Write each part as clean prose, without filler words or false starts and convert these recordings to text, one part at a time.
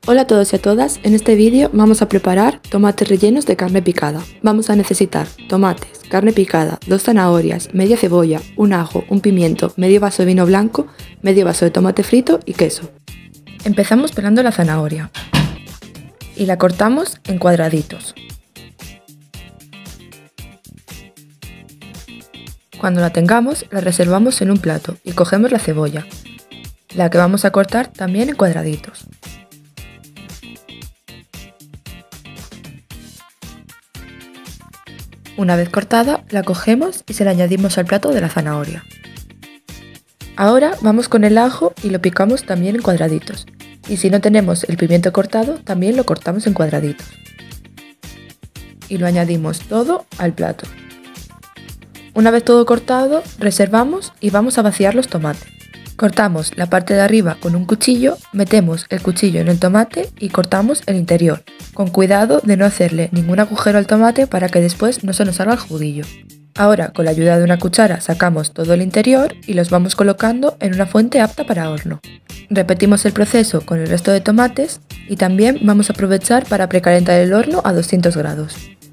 Hola a todos y a todas, en este vídeo vamos a preparar tomates rellenos de carne picada. Vamos a necesitar tomates, carne picada, 2 zanahorias, media cebolla, un ajo, un pimiento, medio vaso de vino blanco, medio vaso de tomate frito y queso. Empezamos pelando la zanahoria y la cortamos en cuadraditos. Cuando la tengamos, la reservamos en un plato y cogemos la cebolla, la que vamos a cortar también en cuadraditos. Una vez cortada, la cogemos y se la añadimos al plato de la zanahoria. Ahora vamos con el ajo y lo picamos también en cuadraditos. Y si no tenemos el pimiento cortado, también lo cortamos en cuadraditos. Y lo añadimos todo al plato. Una vez todo cortado, reservamos y vamos a vaciar los tomates. Cortamos la parte de arriba con un cuchillo, metemos el cuchillo en el tomate y cortamos el interior, con cuidado de no hacerle ningún agujero al tomate para que después no se nos salga el juguillo. Ahora, con la ayuda de una cuchara, sacamos todo el interior y los vamos colocando en una fuente apta para horno. Repetimos el proceso con el resto de tomates y también vamos a aprovechar para precalentar el horno a 200 grados.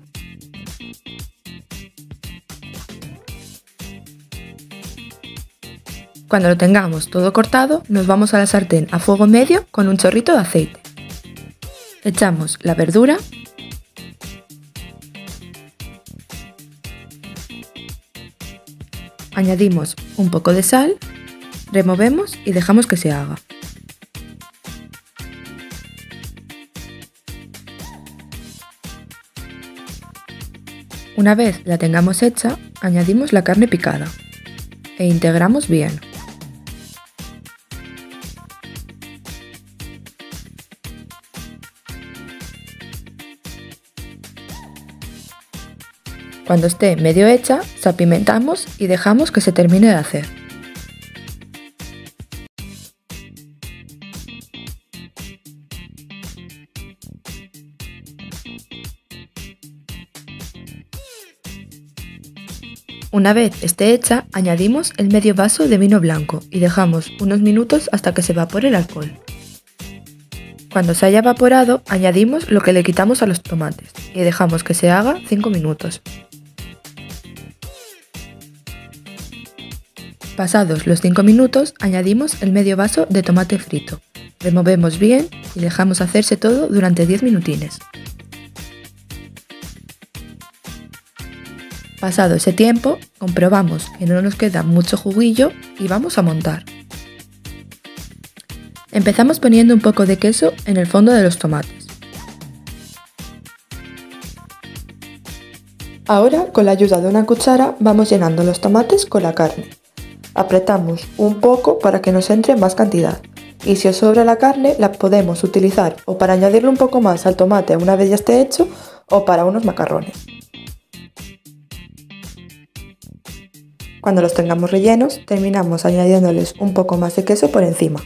Cuando lo tengamos todo cortado, nos vamos a la sartén a fuego medio con un chorrito de aceite. Echamos la verdura, añadimos un poco de sal, removemos y dejamos que se haga. Una vez la tengamos hecha, añadimos la carne picada e integramos bien. Cuando esté medio hecha, salpimentamos y dejamos que se termine de hacer. Una vez esté hecha, añadimos el medio vaso de vino blanco y dejamos unos minutos hasta que se evapore el alcohol. Cuando se haya evaporado, añadimos lo que le quitamos a los tomates y dejamos que se haga 5 minutos. Pasados los 5 minutos, añadimos el medio vaso de tomate frito. Removemos bien y dejamos hacerse todo durante 10 minutines. Pasado ese tiempo, comprobamos que no nos queda mucho juguillo y vamos a montar. Empezamos poniendo un poco de queso en el fondo de los tomates. Ahora, con la ayuda de una cuchara, vamos llenando los tomates con la carne. Apretamos un poco para que nos entre más cantidad. Y si os sobra la carne, la podemos utilizar o para añadirle un poco más al tomate una vez ya esté hecho o para unos macarrones. Cuando los tengamos rellenos, terminamos añadiéndoles un poco más de queso por encima.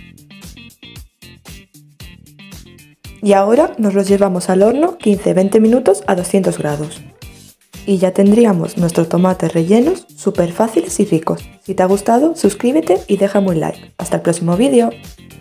Y ahora nos los llevamos al horno 15-20 minutos a 200 grados. Y ya tendríamos nuestros tomates rellenos súper fáciles y ricos. Si te ha gustado, suscríbete y déjame un like. Hasta el próximo vídeo.